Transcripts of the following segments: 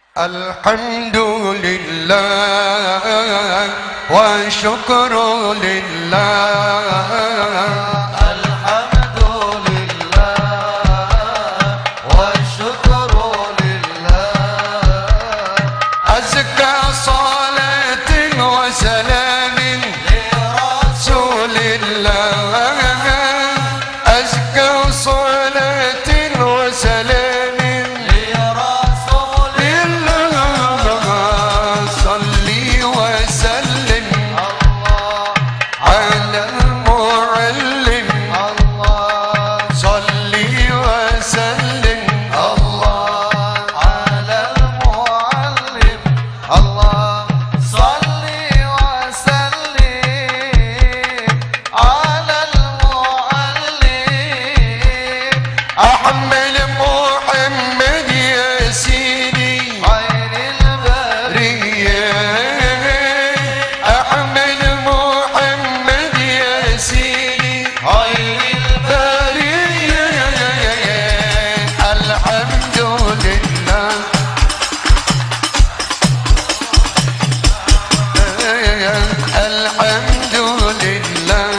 الحمد لله وشكر لله، الحمد لله والشكر لله. أزكى صلاة وسلام لرسول الله، أزكى صلاة وسلام لرسول الله. صلي وسلم الله على المعلم، الله صلي وسلم الله على المعلم، الله صلي وسلم على المعلم. أحمل محمد يا سيدي خير البرية، أحمل محمد يا سيدي خير البرية. الحمد لله الحمد لله.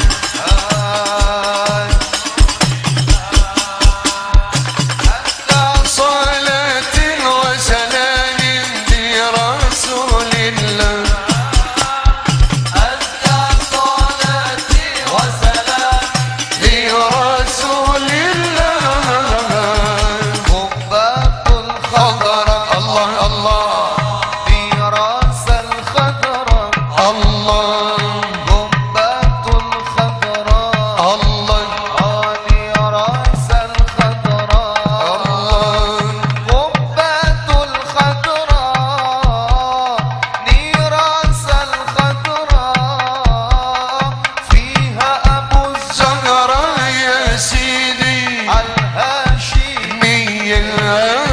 صلاة وسلام لرسول الله، أزكى صلاة وسلام لرسول الله. قبة الخضراء، الله الله في راس الخضراء، الله قبة الخضراء، الله في راس الخضراء، الله قبة الخضراء، نيراس الخضراء، فيها أبو زهرة يا سيدي الهاشمي. مية